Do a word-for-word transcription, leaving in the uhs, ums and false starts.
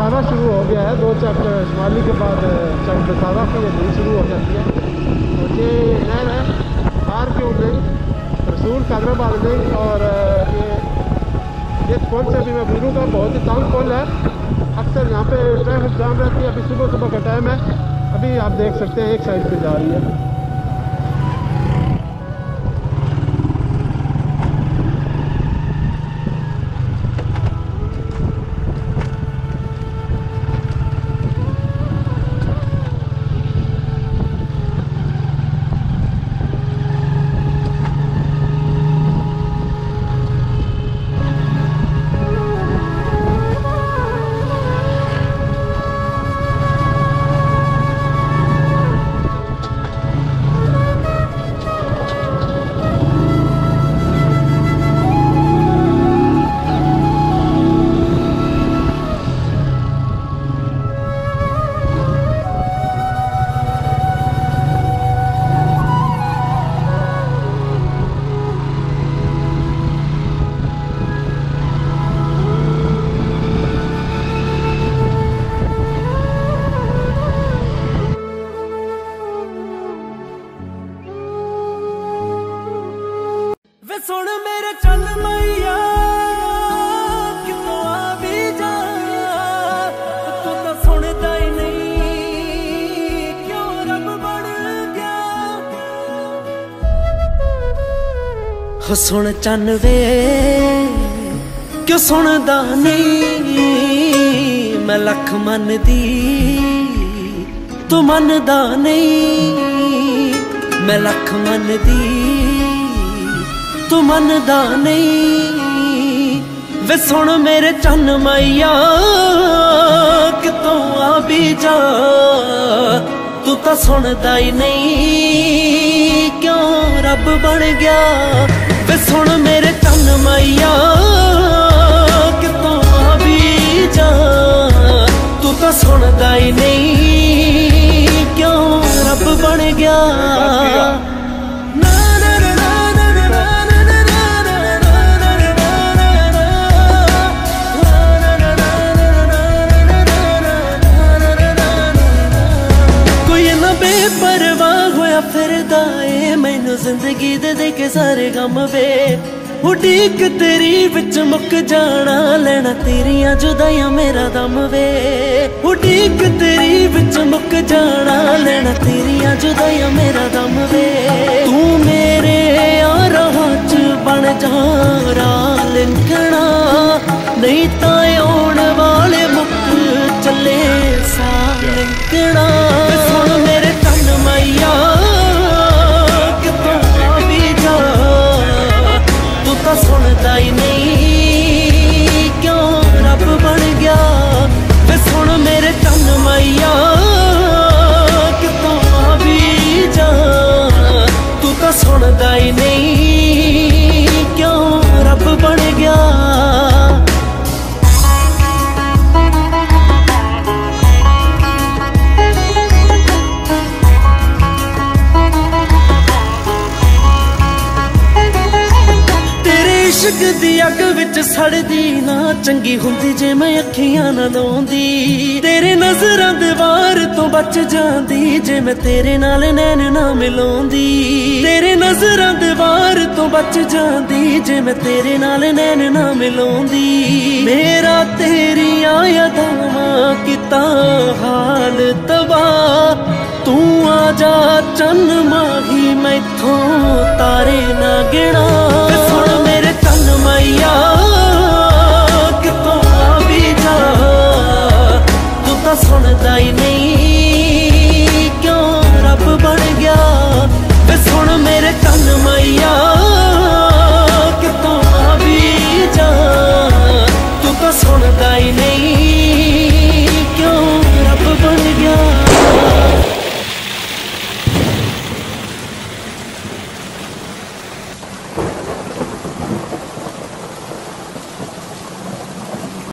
बसाना शुरू हो गया है। दो चक शुमाली के बाद चक बसाना की ये शुरू हो जाती है। और ये नहर है आर क्यू लिंक रसूल कादराबाद लिंक। और ये ये पुल से भी मैं गुजरूँगा, बहुत ही तंग पुल है। अक्सर यहाँ पे ट्रैफिक जाम रहती है। अभी सुबह सुबह का टाइम है, अभी आप देख सकते हैं एक साइड पे जा रही है। सुन मेरे चल मैया कितों आ भी जा, तू तो सुनता ही नहीं क्यों रब बन गया। हो सुन चन वे क्यों सुनदा नहीं, मैं लख मन दी तू मनदा नहीं, मैं लख मन दी तू मनदा नहीं। वे सुन मेरे चन मैया कितों आ भी जा, तू तो सुनदा ही नहीं क्यों रब बन गया। वे सुन मेरे चन मैया कितों आ भी जा, तू तो सुनदा ही नहीं क्यों रब बन गया। फिरदा ए मैनू जिंदगी दे दे के सारे गम वे, उड़ीक तेरी विच मुक जाना लेना तेरियां जुदाइयां मेरा दम वे। उड़ीक तेरी विच मुक जाना लेना तेरियां जुदाइयां मेरा दम वे। तू मेरे राह च बन जा राह लिंकना, नहीं तां आउण वाले मुक चले सा लिंकना। सुन मेरे तन मैया सुनता ही नहीं क्यों रब बन गया। वे सुन मेरे तन मैया कितों आ भी जा, तू तो सुनता ही नहीं क्यों रब बन गया। इश्क दी अग विच सड़दी ना चंगी हुंदी जे मैं अखियां ना लाउंदी। तेरे नजरां दे वार तो बच जांदी जे मैं तेरे नाल नैन ना मिलाउंदी। तेरे नजरां दे वार तो बच जांदी जे मैं तेरे नाल नैन ना मिलाउंदी। मेरा तेरियां यादां किता हाल तबाह, तू आ जा चन माही मैथों तारे ना गिना। सुन मेरे तन मैया कितों आ भी जा, तू तो सुनदा ही नहीं क्यों रब बन गया। वे सुन मेरे तन मैया कितों आ भी जा, तू तो सुनदा ही नहीं